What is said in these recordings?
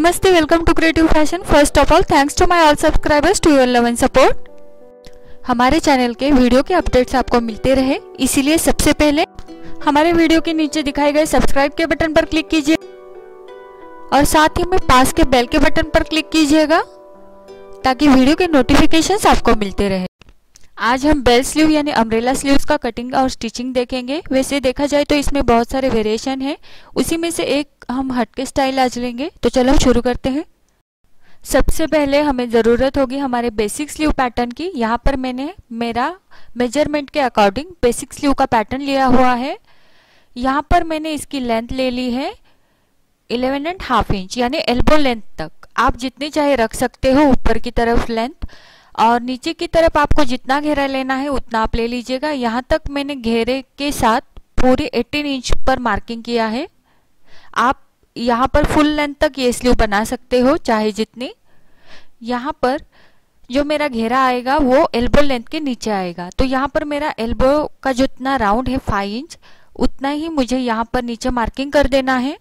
Namaste, welcome to Creative Fashion. First of all, thanks to my all subscribers to your love and support. हमारे channel के video के updates आपको मिलते रहे, इसीलिए सबसे पहले हमारे वीडियो के नीचे दिखाए गए सब्सक्राइब के बटन पर क्लिक कीजिए और साथ ही में पास के बेल के बटन पर क्लिक कीजिएगा ताकि वीडियो के नोटिफिकेशंस आपको मिलते रहे। आज हम बेल स्लीव यानी अम्ब्रेला स्लीव्स का कटिंग और स्टिचिंग देखेंगे। वैसे देखा जाए तो इसमें बहुत सारे वेरिएशन हैं, उसी में से एक हम हटके स्टाइल आज लेंगे। तो चलो शुरू करते हैं। सबसे पहले हमें ज़रूरत होगी हमारे बेसिक स्लीव पैटर्न की। यहाँ पर मैंने मेरा मेजरमेंट के अकॉर्डिंग बेसिक स्लीव का पैटर्न लिया हुआ है। यहाँ पर मैंने इसकी लेंथ ले ली है 11.5 इंच यानी एल्बो लेंथ तक। आप जितनी चाहे रख सकते हो ऊपर की तरफ लेंथ, और नीचे की तरफ आपको जितना घेरा लेना है उतना आप ले लीजिएगा। यहाँ तक मैंने घेरे के साथ पूरी 18 इंच पर मार्किंग किया है। आप यहाँ पर फुल लेंथ तक ये स्लीव बना सकते हो चाहे जितनी। यहाँ पर जो मेरा घेरा आएगा वो एल्बो लेंथ के नीचे आएगा, तो यहाँ पर मेरा एल्बो का जितना राउंड है 5 इंच उतना ही मुझे यहाँ पर नीचे मार्किंग कर देना है।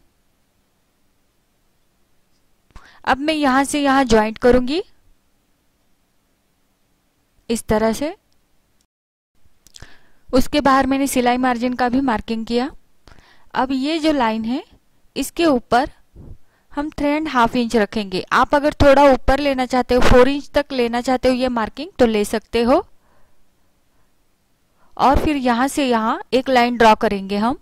अब मैं यहाँ से यहाँ ज्वाइंट करूंगी इस तरह से। उसके बाहर मैंने सिलाई मार्जिन का भी मार्किंग किया। अब ये जो लाइन है इसके ऊपर हम 3.5 इंच रखेंगे। आप अगर थोड़ा ऊपर लेना चाहते हो, 4 इंच तक लेना चाहते हो ये मार्किंग, तो ले सकते हो। और फिर यहाँ से यहाँ एक लाइन ड्रॉ करेंगे हम।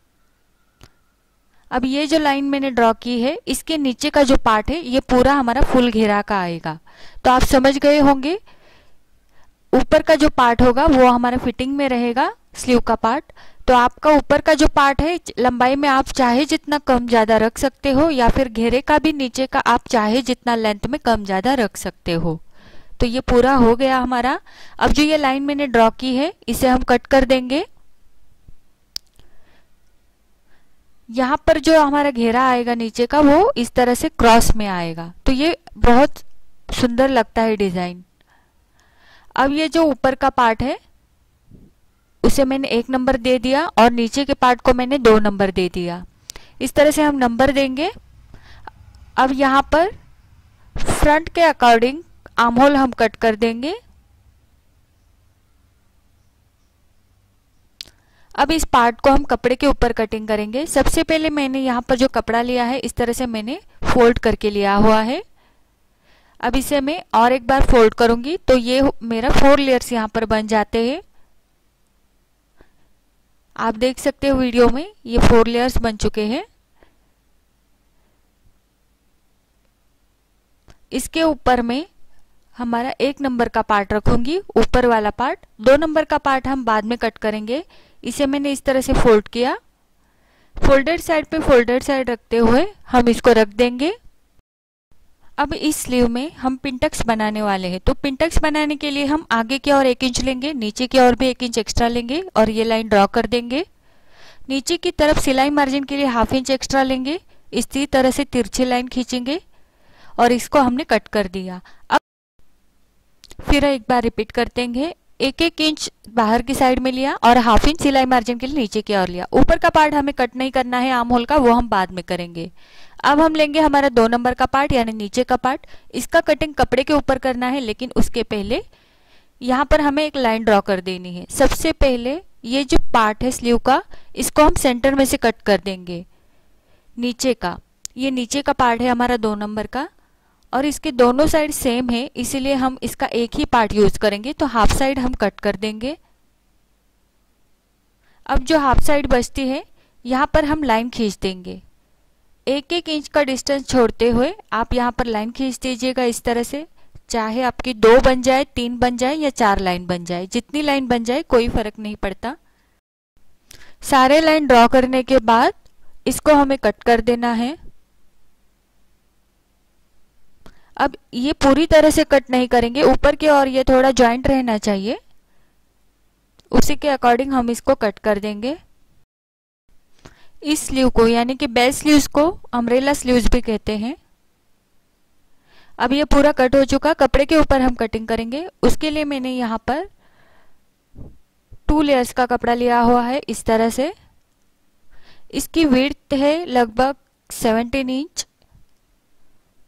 अब ये जो लाइन मैंने ड्रॉ की है इसके नीचे का जो पार्ट है ये पूरा हमारा फुल घेरा का आएगा। तो आप समझ गए होंगे ऊपर का जो पार्ट होगा वो हमारा फिटिंग में रहेगा स्लीव का पार्ट। तो आपका ऊपर का जो पार्ट है लंबाई में आप चाहे जितना कम ज्यादा रख सकते हो, या फिर घेरे का भी नीचे का आप चाहे जितना लेंथ में कम ज्यादा रख सकते हो। तो ये पूरा हो गया हमारा। अब जो ये लाइन मैंने ड्रॉ की है इसे हम कट कर देंगे। यहाँ पर जो हमारा घेरा आएगा नीचे का वो इस तरह से क्रॉस में आएगा, तो ये बहुत सुंदर लगता है डिजाइन। अब ये जो ऊपर का पार्ट है उसे मैंने 1 नंबर दे दिया और नीचे के पार्ट को मैंने 2 नंबर दे दिया। इस तरह से हम नंबर देंगे। अब यहाँ पर फ्रंट के अकॉर्डिंग आर्म होल हम कट कर देंगे। अब इस पार्ट को हम कपड़े के ऊपर कटिंग करेंगे। सबसे पहले मैंने यहाँ पर जो कपड़ा लिया है इस तरह से मैंने फोल्ड करके लिया हुआ है। अब इसे मैं और एक बार फोल्ड करूंगी तो ये मेरा 4 लेयर्स यहाँ पर बन जाते हैं। आप देख सकते हो वीडियो में ये 4 लेयर्स बन चुके हैं। इसके ऊपर में हमारा 1 नंबर का पार्ट रखूंगी, ऊपर वाला पार्ट। 2 नंबर का पार्ट हम बाद में कट करेंगे। इसे मैंने इस तरह से फोल्ड किया। फोल्डेड साइड पे फोल्डेड साइड रखते हुए हम इसको रख देंगे। अब इस स्लीव में हम पिनटक्स बनाने वाले हैं, तो पिनटक्स बनाने के लिए हम आगे की ओर 1 इंच लेंगे, नीचे की ओर भी 1 इंच एक्स्ट्रा लेंगे और ये लाइन ड्रॉ कर देंगे। नीचे की तरफ सिलाई मार्जिन के लिए 1/2 इंच एक्स्ट्रा लेंगे, इसी तरह से तिरछी लाइन खींचेंगे और इसको हमने कट कर दिया। अब फिर एक बार रिपीट कर देंगे। 1-1 इंच बाहर की साइड में लिया और 1/2 इंच सिलाई मार्जिन के लिए नीचे की ओर लिया। ऊपर का पार्ट हमें कट नहीं करना है आर्म होल का, वो हम बाद में करेंगे। अब हम लेंगे हमारा 2 नंबर का पार्ट यानी नीचे का पार्ट। इसका कटिंग कपड़े के ऊपर करना है, लेकिन उसके पहले यहाँ पर हमें एक लाइन ड्रॉ कर देनी है। सबसे पहले ये जो पार्ट है स्लीव का इसको हम सेंटर में से कट कर देंगे। नीचे का, ये नीचे का पार्ट है हमारा 2 नंबर का और इसके दोनों साइड सेम है, इसीलिए हम इसका एक ही पार्ट यूज करेंगे। तो हाफ साइड हम कट कर देंगे। अब जो हाफ साइड बचती है यहाँ पर हम लाइन खींच देंगे। 1-1 इंच का डिस्टेंस छोड़ते हुए आप यहाँ पर लाइन खींच दीजिएगा इस तरह से। चाहे आपकी 2 बन जाए, 3 बन जाए या 4 लाइन बन जाए, जितनी लाइन बन जाए कोई फर्क नहीं पड़ता। सारे लाइन ड्रॉ करने के बाद इसको हमें कट कर देना है। अब ये पूरी तरह से कट नहीं करेंगे, ऊपर की ओर ये थोड़ा ज्वाइंट रहना चाहिए, उसी के अकॉर्डिंग हम इसको कट कर देंगे। इस स्लीव को यानी कि बेल स्लीव्स को अम्ब्रेला स्लीव्स भी कहते हैं। अब ये पूरा कट हो चुका। कपड़े के ऊपर हम कटिंग करेंगे। उसके लिए मैंने यहाँ पर 2 लेयर्स का कपड़ा लिया हुआ है इस तरह से। इसकी विड्थ है लगभग 17 इंच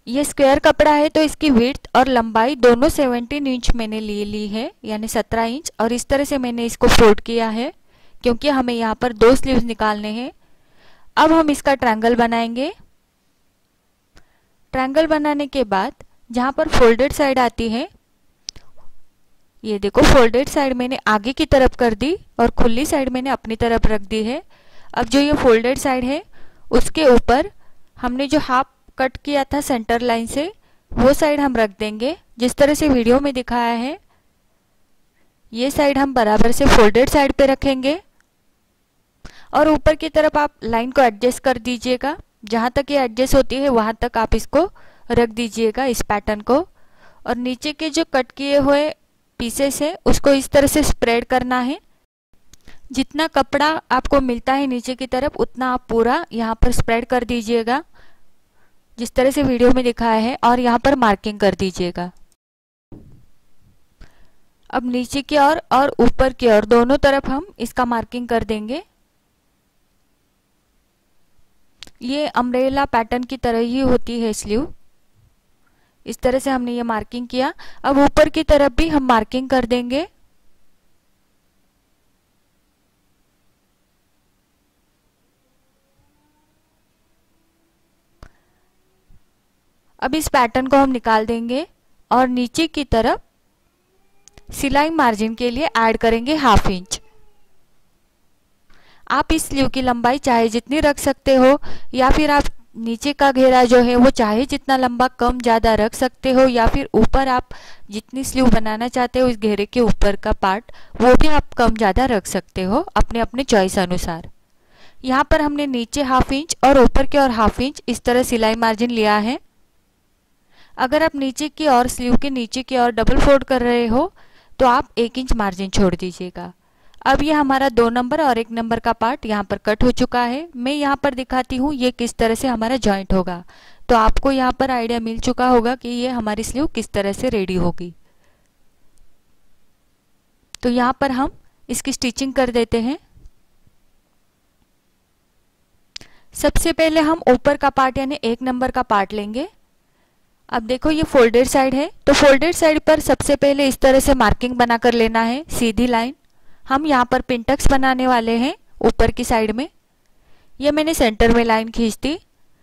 ये स्क्वायर कपड़ा है तो इसकी विड्थ और लंबाई दोनों 17 इंच मैंने ली है, यानी 17 इंच। और इस तरह से मैंने इसको फोल्ड किया है क्योंकि हमें यहाँ पर 2 स्लीव्स निकालने हैं। अब हम इसका ट्रायंगल बनाएंगे। ट्रायंगल बनाने के बाद जहाँ पर फोल्डेड साइड आती है, ये देखो फोल्डेड साइड मैंने आगे की तरफ कर दी और खुली साइड मैंने अपनी तरफ रख दी है। अब जो ये फोल्डेड साइड है उसके ऊपर हमने जो हाफ कट किया था सेंटर लाइन से, वो साइड हम रख देंगे जिस तरह से वीडियो में दिखाया है। ये साइड हम बराबर से फोल्डेड साइड पे रखेंगे और ऊपर की तरफ आप लाइन को एडजस्ट कर दीजिएगा। जहाँ तक ये एडजस्ट होती है वहाँ तक आप इसको रख दीजिएगा, इस पैटर्न को। और नीचे के जो कट किए हुए पीसेस है उसको इस तरह से स्प्रेड करना है। जितना कपड़ा आपको मिलता है नीचे की तरफ उतना आप पूरा यहाँ पर स्प्रेड कर दीजिएगा जिस तरह से वीडियो में दिखाया है, और यहाँ पर मार्किंग कर दीजिएगा। अब नीचे की ओर और ऊपर की ओर दोनों तरफ हम इसका मार्किंग कर देंगे। ये अम्ब्रेला पैटर्न की तरह ही होती है स्लीव। इस तरह से हमने ये मार्किंग किया। अब ऊपर की तरफ भी हम मार्किंग कर देंगे। अब इस पैटर्न को हम निकाल देंगे और नीचे की तरफ सिलाई मार्जिन के लिए ऐड करेंगे 1/2 इंच। आप इस स्लीव की लंबाई चाहे जितनी रख सकते हो, या फिर आप नीचे का घेरा जो है वो चाहे जितना लंबा कम ज़्यादा रख सकते हो, या फिर ऊपर आप जितनी स्लीव बनाना चाहते हो इस घेरे के ऊपर का पार्ट वो भी आप कम ज़्यादा रख सकते हो अपने अपने चॉइस अनुसार। यहाँ पर हमने नीचे 1/2 इंच और ऊपर की ओर 1/2 इंच इस तरह सिलाई मार्जिन लिया है। अगर आप नीचे की ओर स्लीव के नीचे की ओर डबल फोल्ड कर रहे हो तो आप 1 इंच मार्जिन छोड़ दीजिएगा। अब ये हमारा 2 नंबर और 1 नंबर का पार्ट यहाँ पर कट हो चुका है। मैं यहाँ पर दिखाती हूँ ये किस तरह से हमारा जॉइंट होगा, तो आपको यहाँ पर आइडिया मिल चुका होगा कि ये हमारी स्लीव किस तरह से रेडी होगी। तो यहाँ पर हम इसकी स्टिचिंग कर देते हैं। सबसे पहले हम ऊपर का पार्ट यानी 1 नंबर का पार्ट लेंगे। अब देखो ये फोल्डेड साइड है, तो फोल्डेड साइड पर सबसे पहले इस तरह से मार्किंग बना कर लेना है, सीधी लाइन। हम यहाँ पर पिनटक्स बनाने वाले हैं ऊपर की साइड में। ये मैंने सेंटर में लाइन खींच दी।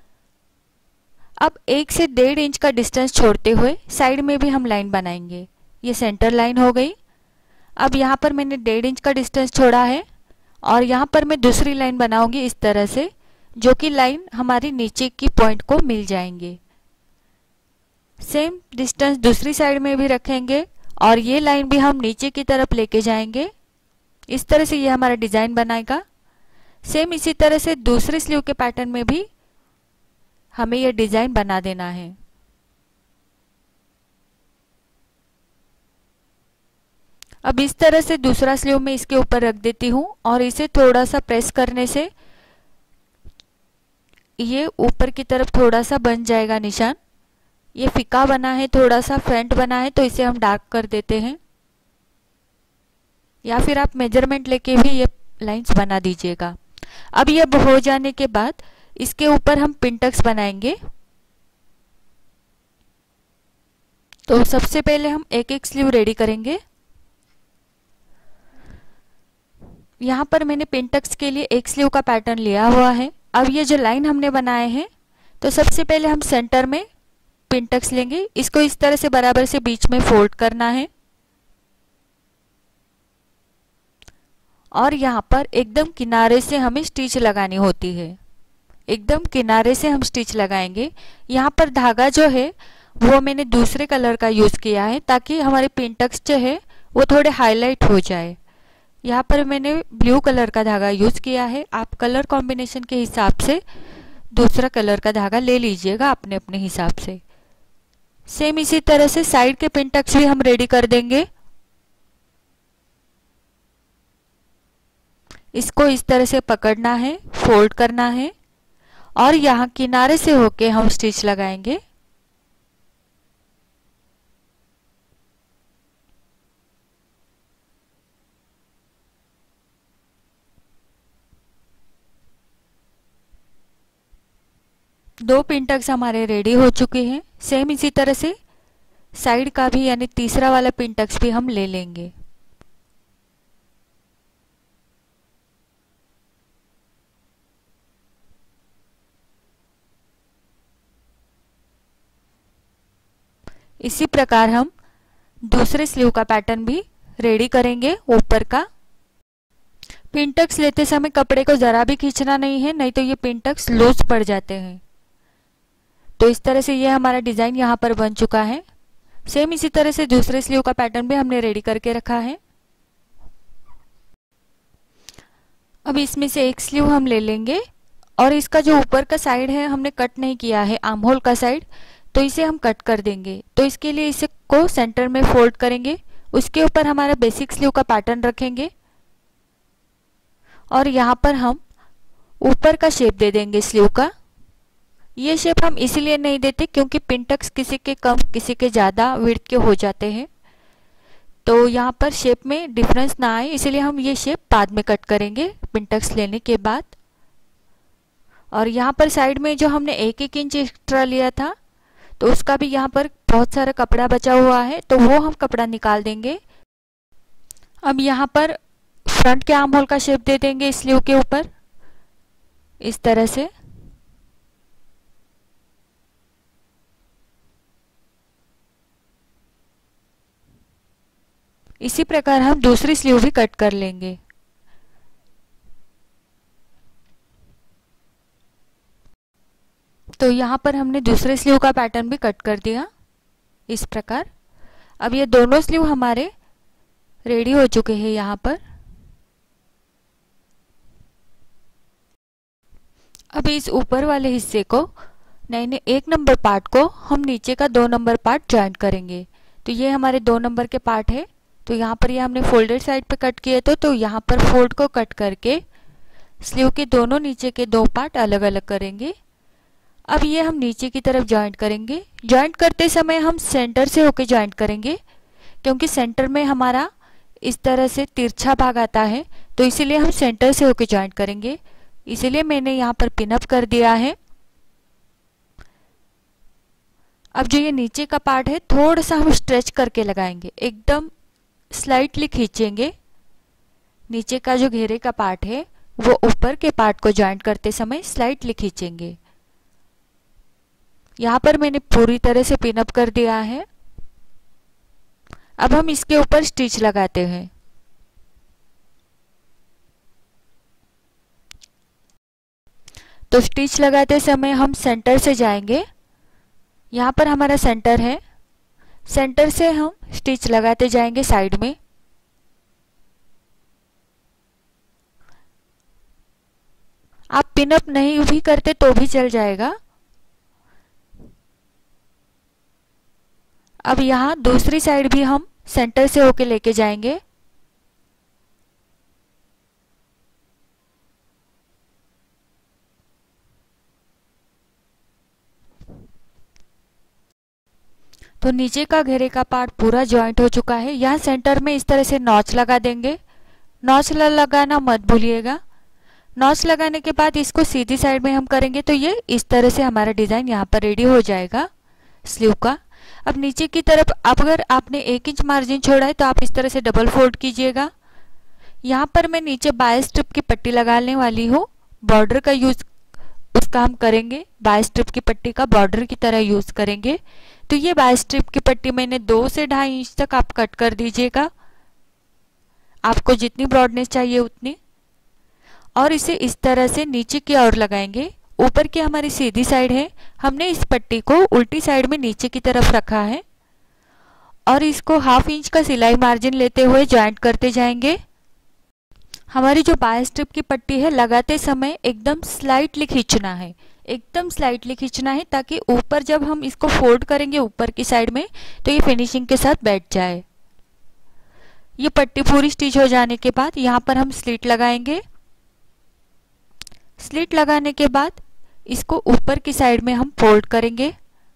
अब 1 से 1.5 इंच का डिस्टेंस छोड़ते हुए साइड में भी हम लाइन बनाएंगे। ये सेंटर लाइन हो गई। अब यहाँ पर मैंने 1.5 इंच का डिस्टेंस छोड़ा है और यहाँ पर मैं दूसरी लाइन बनाऊंगी इस तरह से, जो कि लाइन हमारी नीचे की पॉइंट को मिल जाएंगे। सेम डिस्टेंस दूसरी साइड में भी रखेंगे और ये लाइन भी हम नीचे की तरफ लेके जाएंगे। इस तरह से ये हमारा डिजाइन बनाएगा। सेम इसी तरह से दूसरे स्लीव के पैटर्न में भी हमें ये डिजाइन बना देना है। अब इस तरह से दूसरा स्लीव मैं इसके ऊपर रख देती हूँ और इसे थोड़ा सा प्रेस करने से ये ऊपर की तरफ थोड़ा सा बन जाएगा निशान। ये फीका बना है, थोड़ा सा फेंट बना है, तो इसे हम डार्क कर देते हैं, या फिर आप मेजरमेंट लेके भी ये लाइंस बना दीजिएगा। अब ये हो जाने के बाद इसके ऊपर हम पिनटक्स बनाएंगे। तो सबसे पहले हम एक एक स्लीव रेडी करेंगे। यहाँ पर मैंने पिनटक्स के लिए एक स्लीव का पैटर्न लिया हुआ है। अब ये जो लाइन हमने बनाए हैं, तो सबसे पहले हम सेंटर में पिनटक्स लेंगे। इसको इस तरह से बराबर से बीच में फोल्ड करना है और यहाँ पर एकदम किनारे से हमें स्टिच लगानी होती है। एकदम किनारे से हम स्टिच लगाएंगे। यहाँ पर धागा जो है वो मैंने दूसरे कलर का यूज़ किया है ताकि हमारे पिनटक्स जो है वो थोड़े हाईलाइट हो जाए। यहाँ पर मैंने ब्लू कलर का धागा यूज़ किया है। आप कलर कॉम्बिनेशन के हिसाब से दूसरा कलर का धागा ले लीजिएगा अपने अपने हिसाब से। सेम इसी तरह से साइड के पिनटक्स भी हम रेडी कर देंगे। इसको इस तरह से पकड़ना है, फोल्ड करना है और यहाँ किनारे से होके हम स्टिच लगाएंगे। 2 पिन टक्स हमारे रेडी हो चुके हैं। सेम इसी तरह से साइड का भी यानी तीसरा वाला पिन टक्स भी हम ले लेंगे। इसी प्रकार हम दूसरे स्लीव का पैटर्न भी रेडी करेंगे। ऊपर का पिन टक्स लेते समय कपड़े को जरा भी खींचना नहीं है, नहीं तो ये पिन टक्स लूज पड़ जाते हैं। तो इस तरह से ये हमारा डिजाइन यहाँ पर बन चुका है। सेम इसी तरह से दूसरे स्लीव का पैटर्न भी हमने रेडी करके रखा है। अब इसमें से एक स्लीव हम ले लेंगे और इसका जो ऊपर का साइड है हमने कट नहीं किया है, आर्म होल का साइड, तो इसे हम कट कर देंगे। तो इसके लिए इसे को सेंटर में फोल्ड करेंगे, उसके ऊपर हमारा बेसिक स्लीव का पैटर्न रखेंगे और यहाँ पर हम ऊपर का शेप दे देंगे स्लीव का। ये शेप हम इसीलिए नहीं देते क्योंकि पिन टक्स किसी के कम किसी के ज़्यादा विड्थ के हो जाते हैं, तो यहाँ पर शेप में डिफरेंस ना आए, इसीलिए हम ये शेप बाद में कट करेंगे पिन टक्स लेने के बाद। और यहाँ पर साइड में जो हमने 1-1 इंच एक्स्ट्रा लिया था तो उसका भी यहाँ पर बहुत सारा कपड़ा बचा हुआ है, तो वो हम कपड़ा निकाल देंगे। अब यहाँ पर फ्रंट के आर्म होल का शेप दे देंगे स्लीव के ऊपर इस तरह से। इसी प्रकार हम दूसरी स्लीव भी कट कर लेंगे। तो यहाँ पर हमने दूसरे स्लीव का पैटर्न भी कट कर दिया इस प्रकार। अब ये दोनों स्लीव हमारे रेडी हो चुके हैं यहाँ पर। अब इस ऊपर वाले हिस्से को नहीं 1 नंबर पार्ट को हम नीचे का 2 नंबर पार्ट ज्वाइंट करेंगे। तो ये हमारे 2 नंबर के पार्ट है, तो यहाँ पर ये हमने फोल्डेड साइड पे कट किए तो यहाँ पर फोल्ड को कट करके स्लीव के दोनों नीचे के 2 पार्ट अलग अलग करेंगे। अब ये हम नीचे की तरफ ज्वाइंट करेंगे। ज्वाइंट करते समय हम सेंटर से होके ज्वाइंट करेंगे क्योंकि सेंटर में हमारा इस तरह से तिरछा भाग आता है, तो इसीलिए हम सेंटर से होके ज्वाइंट करेंगे। इसीलिए मैंने यहाँ पर पिन अप कर दिया है। अब जो ये नीचे का पार्ट है थोड़ा सा हम स्ट्रेच करके लगाएंगे, एकदम स्लाइटली खींचेंगे। नीचे का जो घेरे का पार्ट है वो ऊपर के पार्ट को ज्वाइंट करते समय स्लाइटली खींचेंगे। यहाँ पर मैंने पूरी तरह से पिन अप कर दिया है। अब हम इसके ऊपर स्टिच लगाते हैं। तो स्टिच लगाते समय हम सेंटर से जाएंगे। यहाँ पर हमारा सेंटर है, सेंटर से हम स्टिच लगाते जाएंगे साइड में। आप पिन अप नहीं भी करते तो भी चल जाएगा। अब यहाँ दूसरी साइड भी हम सेंटर से होके लेके जाएंगे। तो नीचे का घेरे का पार्ट पूरा ज्वाइंट हो चुका है। यहाँ सेंटर में इस तरह से नॉच लगा देंगे। नॉच लगाना मत भूलिएगा। नॉच लगाने के बाद इसको सीधी साइड में हम करेंगे तो ये इस तरह से हमारा डिजाइन यहाँ पर रेडी हो जाएगा स्लीव का। अब नीचे की तरफ अगर आपने 1 इंच मार्जिन छोड़ा है तो आप इस तरह से डबल फोल्ड कीजिएगा। यहाँ पर मैं नीचे बाय स्ट्रिप की पट्टी लगाने वाली हूँ। बॉर्डर का यूज उसका हम करेंगे, बाय स्ट्रिप की पट्टी का बॉर्डर की तरह यूज करेंगे। तो ये बाय स्ट्रिप की पट्टी मैंने 2 से 2.5 इंच तक आप कट कर दीजिएगा, आपको जितनी ब्रॉडनेस चाहिए उतनी। और इसे इस तरह से नीचे की ओर लगाएंगे। ऊपर की हमारी सीधी साइड है, हमने इस पट्टी को उल्टी साइड में नीचे की तरफ रखा है और इसको 1/2 इंच का सिलाई मार्जिन लेते हुए ज्वाइंट करते जाएंगे। हमारी जो बाय स्ट्रिप की पट्टी है लगाते समय एकदम स्लाइटली खींचना है, एकदम स्लाइटली खींचना है ताकि ऊपर जब हम इसको फोल्ड करेंगे ऊपर की साइड में तो ये फिनिशिंग के साथ बैठ जाए। ये पट्टी पूरी स्टिच हो जाने के बाद यहाँ पर हम स्लिट लगाएंगे। स्लिट लगाने के बाद इसको ऊपर की साइड में हम फोल्ड करेंगे।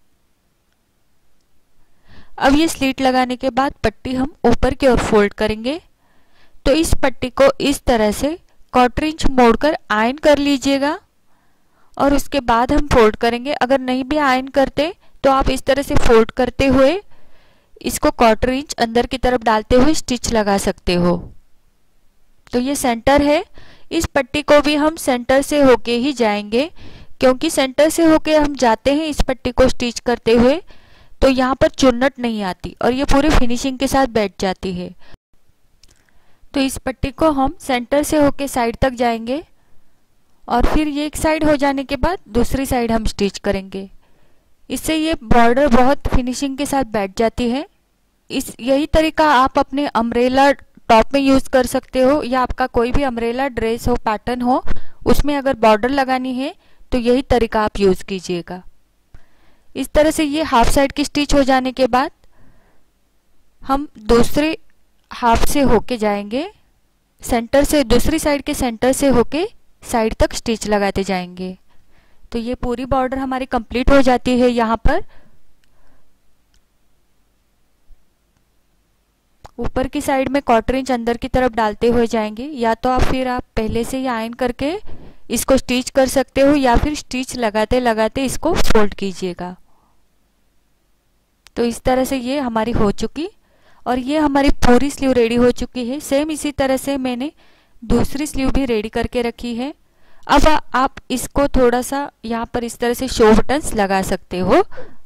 अब ये स्लिट लगाने के बाद पट्टी हम ऊपर की ओर फोल्ड करेंगे। तो इस पट्टी को इस तरह से 1/4 इंच मोड़कर आयन कर लीजिएगा और उसके बाद हम फोल्ड करेंगे। अगर नहीं भी आयरन करते तो आप इस तरह से फोल्ड करते हुए इसको 1/4 इंच अंदर की तरफ डालते हुए स्टिच लगा सकते हो। तो ये सेंटर है। इस पट्टी को भी हम सेंटर से होके ही जाएंगे, क्योंकि सेंटर से होके हम जाते हैं इस पट्टी को स्टिच करते हुए तो यहाँ पर चुन्नट नहीं आती और ये पूरी फिनिशिंग के साथ बैठ जाती है। तो इस पट्टी को हम सेंटर से होके साइड तक जाएंगे और फिर ये एक साइड हो जाने के बाद दूसरी साइड हम स्टिच करेंगे। इससे ये बॉर्डर बहुत फिनिशिंग के साथ बैठ जाती है। यही तरीका आप अपने अम्ब्रेला टॉप में यूज कर सकते हो, या आपका कोई भी अम्ब्रेला ड्रेस हो, पैटर्न हो, उसमें अगर बॉर्डर लगानी है तो यही तरीका आप यूज कीजिएगा। इस तरह से ये हाफ साइड की स्टिच हो जाने के बाद हम दूसरे हाफ से होके जाएंगे, सेंटर से, दूसरी साइड के सेंटर से होके साइड तक स्टिच लगाते जाएंगे। तो ये पूरी बॉर्डर हमारी कंप्लीट हो जाती है। यहाँ पर ऊपर की साइड में 1/4 इंच अंदर की तरफ डालते हुए जाएंगे, या तो आप पहले से ही आयरन करके इसको स्टिच कर सकते हो, या फिर स्टिच लगाते लगाते इसको फोल्ड कीजिएगा। तो इस तरह से ये हमारी हो चुकी और ये हमारी पूरी स्लीव रेडी हो चुकी है। सेम इसी तरह से मैंने दूसरी स्लीव भी रेडी करके रखी है। अब आप इसको थोड़ा सा यहाँ पर इस तरह से शो बटन्स लगा सकते हो।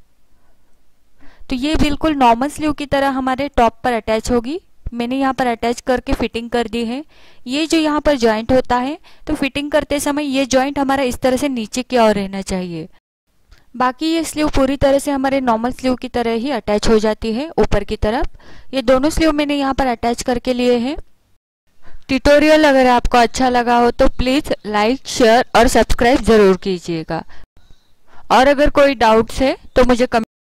तो ये बिल्कुल नॉर्मल स्लीव की तरह हमारे टॉप पर अटैच होगी। मैंने यहाँ पर अटैच करके फिटिंग कर दी है। ये जो यहाँ पर जॉइंट होता है, तो फिटिंग करते समय ये जॉइंट हमारा इस तरह से नीचे की ओर रहना चाहिए। बाकी ये स्लीव पूरी तरह से हमारे नॉर्मल स्लीव की तरह ही अटैच हो जाती है ऊपर की तरफ। ये दोनों स्लीव मैंने यहाँ पर अटैच करके लिए हैं। ट्यूटोरियल अगर आपको अच्छा लगा हो तो प्लीज़ लाइक, शेयर और सब्सक्राइब ज़रूर कीजिएगा। और अगर कोई डाउट्स है तो मुझे